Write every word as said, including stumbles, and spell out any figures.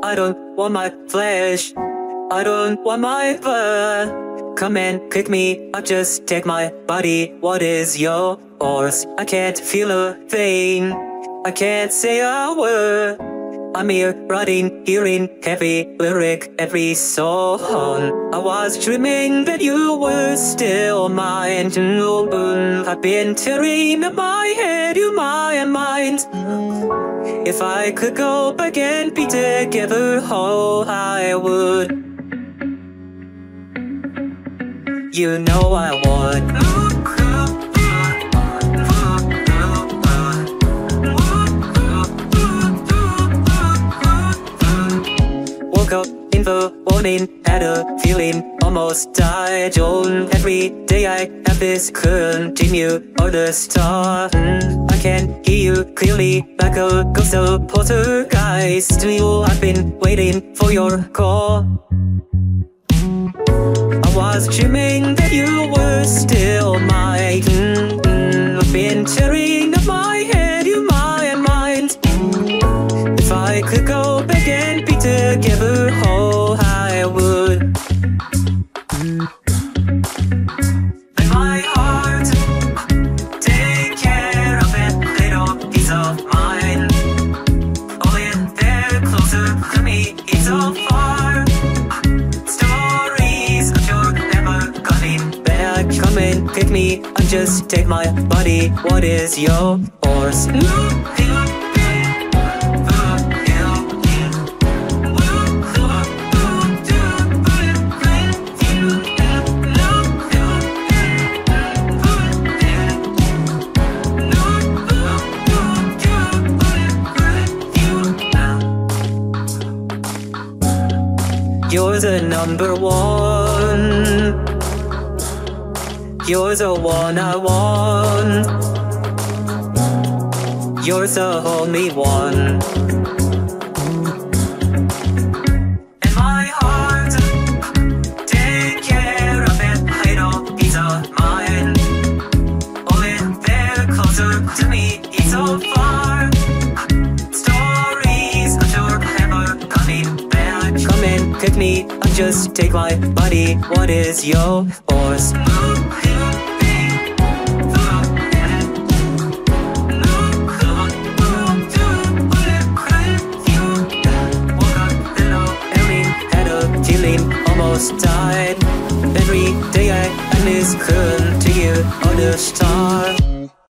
I don't want my flesh, I don't want my blood. Come and kick me, I'll just take my body. What is yours? I can't feel a thing, I can't say a word. I'm here writing, hearing heavy lyric every song. I was dreaming that you were still mine. I've been tearing up my head, you my mind. If I could go back and be together, oh, I would. You know I would. Woke up in the morning, had a feeling, almost died. On every day I have this continue or the start. I can hear you clearly like a ghost of poltergeist. I've been waiting for your call. I was dreaming that you were still mine. I've been tearing up my head, you my mind. If I could go back and be together, oh, I would. Let my heart take care of that little piece of mine. Oh yeah, they're closer to me, it's so far. Stories of your never coming back. Come and pick me, and just take my body. What is yours? You're the number one. You're the one I want. You're the only one. And my heart, take care of that little piece of mine. Oh, yeah, they're closer to me, it's so far. Stories of your never coming back. Come and pick me, and just take my body. What is yours? Almost died. Every day I miss continue on the start.